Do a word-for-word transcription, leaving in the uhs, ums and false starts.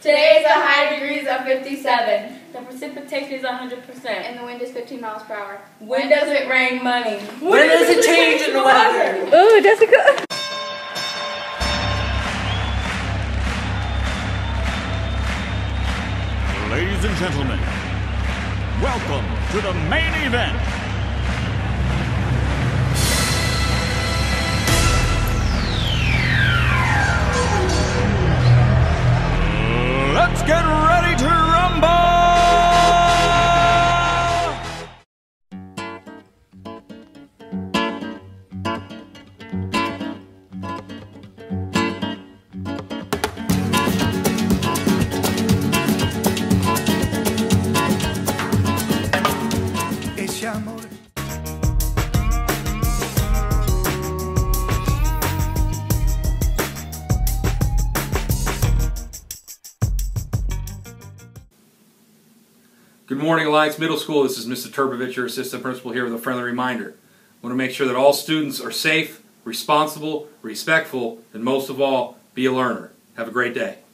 Today's the high degrees of fifty-seven. The precipitation is one hundred percent. And the wind is fifteen miles per hour. When does it rain money? When does it change in the weather? Ooh, Jessica. Ladies and gentlemen, welcome to the main event. Let's get ready to rumble! Ese amor. Good morning, Alliance Middle School. This is Mister Turbovich, your assistant principal, here with a friendly reminder. I want to make sure that all students are safe, responsible, respectful, and most of all, be a learner. Have a great day.